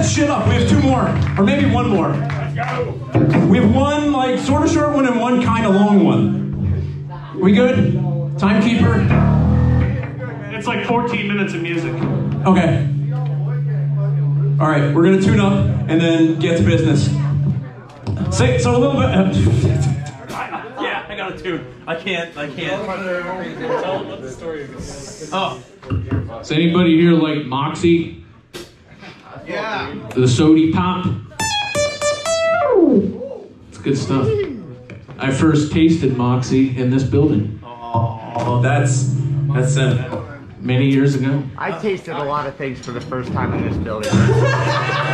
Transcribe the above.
shit up. We have 2 more, or maybe 1 more. Let's go. We have 1 like sort of short one and 1 kind of long one. We good? Timekeeper? It's like 14 minutes of music. Okay. All right, we're gonna tune up and then get to business. Say so a little bit. Yeah, I got a tune. I can't. Tell them what the story is. Oh. Does anybody here like Moxie? Yeah. The Sody Pop? It's good stuff. I first tasted Moxie in this building. Oh, that's many years ago. I tasted a lot of things for the first time in this building.